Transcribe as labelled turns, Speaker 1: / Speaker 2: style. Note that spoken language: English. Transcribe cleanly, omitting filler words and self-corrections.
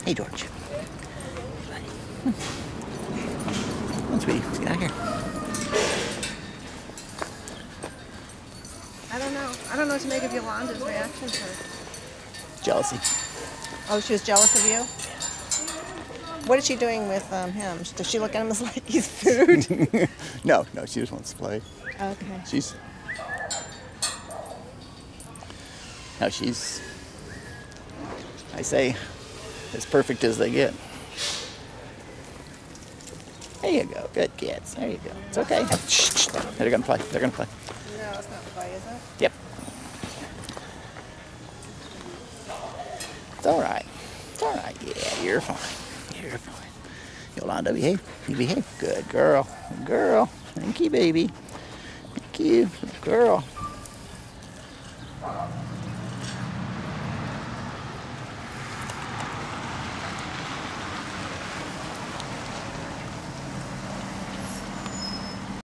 Speaker 1: Hey, George. Come on, sweetie. Let's get out of here.
Speaker 2: I don't know. I don't know what to make of Yolanda's reaction to it.
Speaker 1: Jealousy.
Speaker 2: Oh, she was jealous of you? What is she doing with him? Does she look at him as like he's food?
Speaker 1: No, she just wants to play.
Speaker 2: Okay.
Speaker 1: She's, I say, as perfect as they get. There you go. Good kids. There you go. It's okay. Shh. They're going to play. They're going to play.
Speaker 2: No, it's not the play, is it?
Speaker 1: Yep. It's all right. It's all right. Yeah, you're fine. You're fine. Yolanda, behave. You behave. Good girl. Good girl. Thank you, baby. Thank you. Good girl.